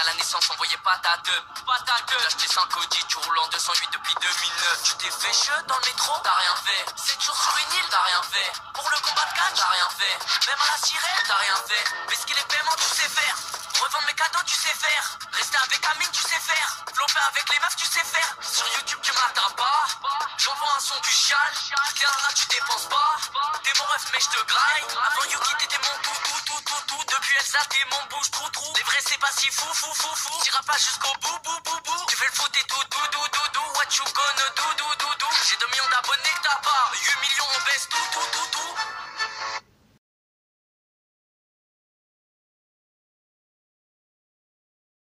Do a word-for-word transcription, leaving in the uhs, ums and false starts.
la naissance, envoyez pas ta deux. Pas ta deux. J'ai acheté cinq Audi, tu roules en deux cent huit depuis deux mille neuf. Tu t'es fait cheux dans le métro, t'as rien fait. sept jours sur une île, t'as rien fait. Pour le combat de catch, t'as rien fait. Même à la sirène, t'as rien fait. Mais ce qui les paiements, tu sais faire. Revendre mes cadeaux, tu sais faire. Rester avec Amine, tu sais faire. Flopper avec les meufs, tu sais faire. Sur YouTube, tu m'atteins pas. J'envoie un son, tu chiales. T'es un rat, tu dépenses pas. T'es mon ref, mais je te graille. Avant Yuki, t'étais mon tout, tout, tout, tout, tout. Depuis Elsa, t'es mon bouche, trou, trou. Les vrais, c'est pas si fou, fou, fou, fou. T'iras pas jusqu'au bout, bout, bout, bout. Tu fais le foot et tout, dou, dou, dou, dou. What you gonna do, do, do, do. J'ai deux millions d'abonnés que t'as pas. huit millions, on baisse tout, tout, tout, tout.